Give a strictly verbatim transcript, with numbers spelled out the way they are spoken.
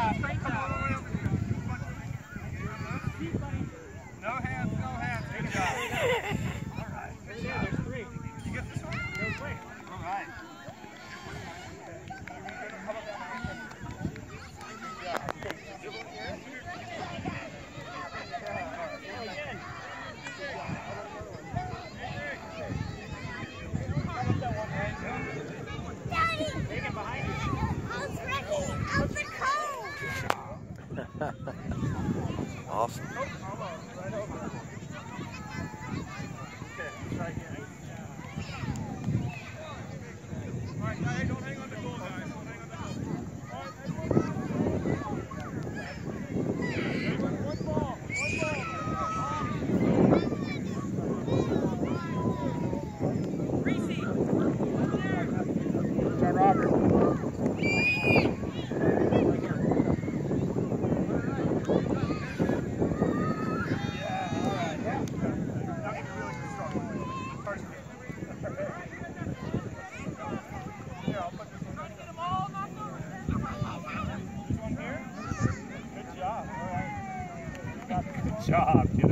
job, great job. No hands, no hands. Good job. All right. Good job. There's three. You get this one? There's three. All right. Awesome. Good job.